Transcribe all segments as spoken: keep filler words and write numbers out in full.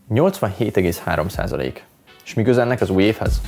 nyolcvanhét egész három százalék. És mi köze ennek az új évhez?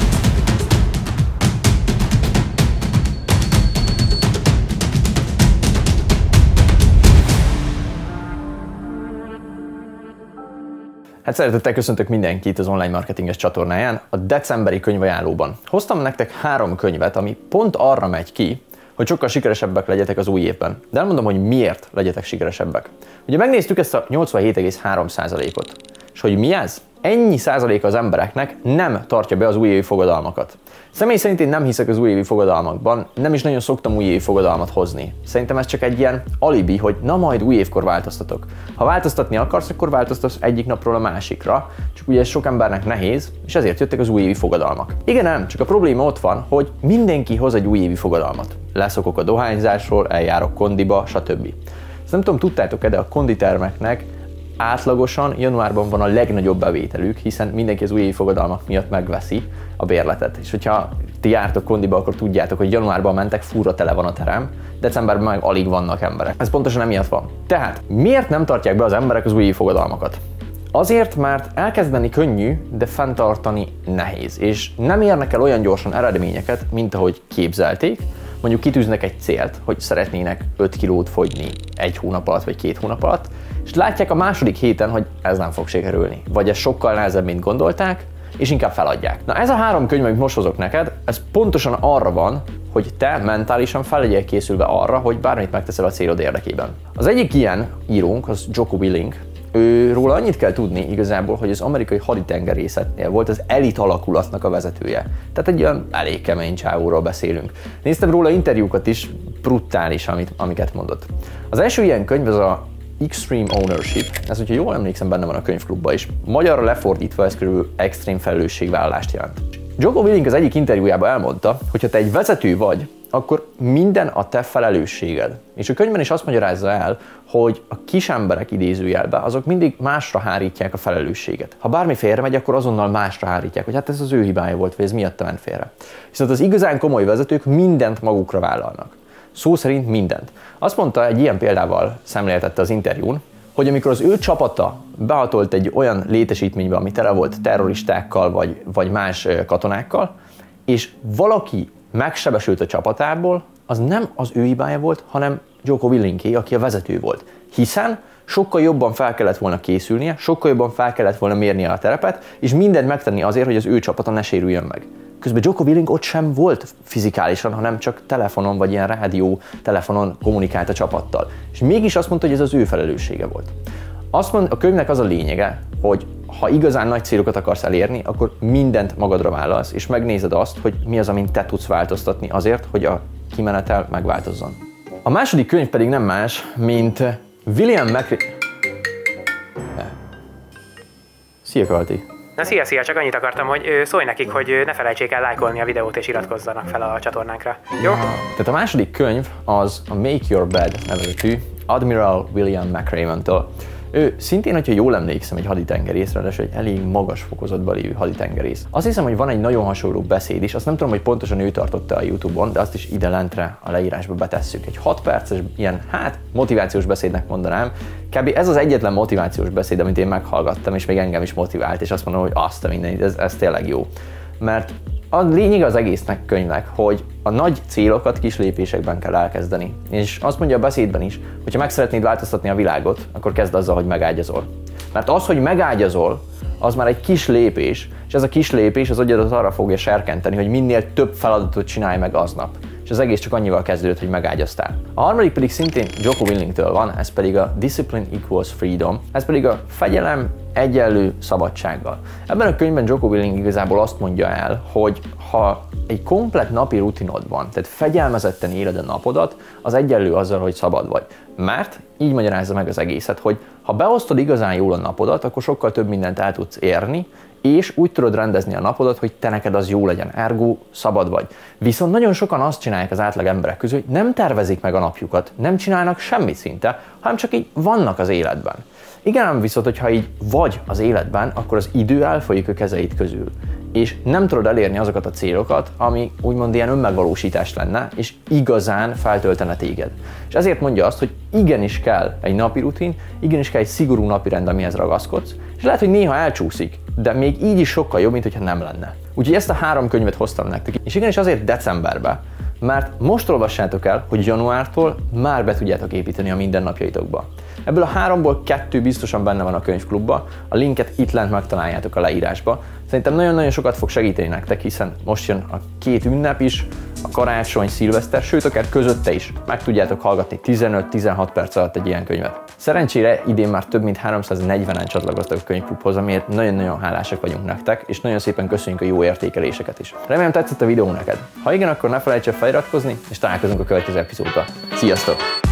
Hát szeretettel köszöntök mindenkit az online marketinges csatornáján, a decemberi könyvajánlóban. Hoztam nektek három könyvet, ami pont arra megy ki, hogy sokkal sikeresebbek legyetek az új évben. De elmondom, hogy miért legyetek sikeresebbek. Ugye megnéztük ezt a nyolcvanhét egész három százalékot. És hogy mi ez? Ennyi százaléka az embereknek nem tartja be az újévi fogadalmakat. Személy szerint én nem hiszek az újévi fogadalmakban, nem is nagyon szoktam újévi fogadalmat hozni. Szerintem ez csak egy ilyen alibi, hogy na majd új évkor változtatok. Ha változtatni akarsz, akkor változtatsz egyik napról a másikra, csak ugye ez sok embernek nehéz, és ezért jöttek az újévi fogadalmak. Igen, nem, csak a probléma ott van, hogy mindenki hoz egy újévi fogadalmat. Leszokok a dohányzásról, eljárok kondiba, stb. Ezt nem tudom, tudtátok-e, de a konditermeknek átlagosan januárban van a legnagyobb bevételük, hiszen mindenki az újévi fogadalmak miatt megveszi a bérletet. És hogyha ti jártok kondiba, akkor tudjátok, hogy januárban mentek, fúra tele van a terem, decemberben meg alig vannak emberek. Ez pontosan emiatt van. Tehát miért nem tartják be az emberek az újévi fogadalmakat? Azért, mert elkezdeni könnyű, de fenntartani nehéz, és nem érnek el olyan gyorsan eredményeket, mint ahogy képzelték. Mondjuk kitűznek egy célt, hogy szeretnének öt kilót fogyni egy hónap alatt vagy két hónap alatt, és látják a második héten, hogy ez nem fog sikerülni. Vagy ez sokkal nehezebb, mint gondolták, és inkább feladják. Na ez a három könyv, amit most hozok neked, ez pontosan arra van, hogy te mentálisan fel legyél készülve arra, hogy bármit megteszel a célod érdekében. Az egyik ilyen írónk, az Jocko Willink. Őróla annyit kell tudni igazából, hogy az amerikai haditengerészetnél volt az elit alakulatnak a vezetője. Tehát egy olyan elég kemény csávóról beszélünk. Néztem róla interjúkat is, brutális, amit, amiket mondott. Az első ilyen könyv az a Extreme Ownership, ez, hogyha jól emlékszem, benne van a könyvklubban is. Magyarra lefordítva ez körülbelül extrém felelősségvállalást jelent. Jocko Willink az egyik interjújában elmondta, hogy ha te egy vezető vagy, akkor minden a te felelősséged. És a könyvben is azt magyarázza el, hogy a kis emberek idézőjelben azok mindig másra hárítják a felelősséget. Ha bármi félre megy, akkor azonnal másra hárítják, hogy hát ez az ő hibája volt, vagy ez miatta ment félre. Viszont az igazán komoly vezetők mindent magukra vállalnak. Szó szerint mindent. Azt mondta, egy ilyen példával szemléltette az interjún, hogy amikor az ő csapata behatolt egy olyan létesítménybe, ami tele volt terroristákkal vagy, vagy más katonákkal, és valaki megsebesült a csapatából, az nem az ő hibája volt, hanem Jocko Willinké, aki a vezető volt. Hiszen sokkal jobban fel kellett volna készülnie, sokkal jobban fel kellett volna mérnie a terepet, és mindent megtenni azért, hogy az ő csapata ne sérüljön meg. Közben Jocko Willink ott sem volt fizikálisan, hanem csak telefonon vagy ilyen rádió telefonon kommunikált a csapattal. És mégis azt mondta, hogy ez az ő felelőssége volt. Azt mond, a könyvnek az a lényege, hogy ha igazán nagy célokat akarsz elérni, akkor mindent magadra vállalsz, és megnézed azt, hogy mi az, amin te tudsz változtatni azért, hogy a kimenetel megváltozzon. A második könyv pedig nem más, mint William McRae... Szia, Kalti! Na szia, szia, csak annyit akartam, hogy szólj nekik, hogy ne felejtsék el lájkolni a videót és iratkozzanak fel a csatornánkra. Jó? Tehát a második könyv az a Make Your Bed nevezetű Admiral William McRae-től. Ő szintén, hogyha jól emlékszem, egy haditengerész, ráadásul egy elég magas fokozatban lévő haditengerész. Azt hiszem, hogy van egy nagyon hasonló beszéd is, azt nem tudom, hogy pontosan ő tartotta a YouTube-on, de azt is ide lentre a leírásba betesszük. Egy hat perces ilyen, hát, motivációs beszédnek mondanám. Kb. Ez az egyetlen motivációs beszéd, amit én meghallgattam, és még engem is motivált, és azt mondom, hogy azt a mindenit, ez, ez tényleg jó. Mert a lényeg az egésznek könyvnek, hogy a nagy célokat kis lépésekben kell elkezdeni. És azt mondja a beszédben is, hogy ha meg szeretnéd változtatni a világot, akkor kezd azzal, hogy megágyazol. Mert az, hogy megágyazol, az már egy kis lépés, és ez a kis lépés az agyadat arra fogja serkenteni, hogy minél több feladatot csinálj meg aznap. És az egész csak annyival kezdődött, hogy megágyaztál. A harmadik pedig szintén Jocko Willinktől van, ez pedig a Discipline Equals Freedom, ez pedig a fegyelem egyenlő szabadsággal. Ebben a könyvben Jocko Willink igazából azt mondja el, hogy ha egy komplett napi rutinod van, tehát fegyelmezetten éled a napodat, az egyenlő azzal, hogy szabad vagy. Mert így magyarázza meg az egészet, hogy ha beosztod igazán jól a napodat, akkor sokkal több mindent el tudsz érni, és úgy tudod rendezni a napodat, hogy te neked az jó legyen, ergo szabad vagy. Viszont nagyon sokan azt csinálják az átlag emberek közül, hogy nem tervezik meg a napjukat, nem csinálnak semmit szinte, hanem csak így vannak az életben. Igen, viszont, hogyha így vagy az életben, akkor az idő elfolyik a kezeid közül. és nem tudod elérni azokat a célokat, ami úgymond ilyen önmegvalósítás lenne, és igazán feltöltene téged. És ezért mondja azt, hogy igenis kell egy napi rutin, igenis kell egy szigorú napirend, amihez ragaszkodsz, és lehet, hogy néha elcsúszik, de még így is sokkal jobb, mint hogyha nem lenne. Úgyhogy ezt a három könyvet hoztam nektek, és igenis azért decemberben, mert most olvassátok el, hogy januártól már be tudjátok építeni a mindennapjaitokba. Ebből a háromból kettő biztosan benne van a könyvklubban, a linket itt lent megtaláljátok a leírásba. Szerintem nagyon-nagyon sokat fog segíteni nektek, hiszen most jön a két ünnep is, a karácsony, szilveszter, sőt akár közötte is meg tudjátok hallgatni tizenöt-tizenhat perc alatt egy ilyen könyvet. Szerencsére idén már több mint háromszáznegyvenen csatlakoztak a könyvklubhoz, amiért nagyon-nagyon hálásak vagyunk nektek, és nagyon szépen köszönjük a jó értékeléseket is. Remélem tetszett a videó neked. Ha igen, akkor ne felejts el feliratkozni, és találkozunk a következő epizódban. Sziasztok!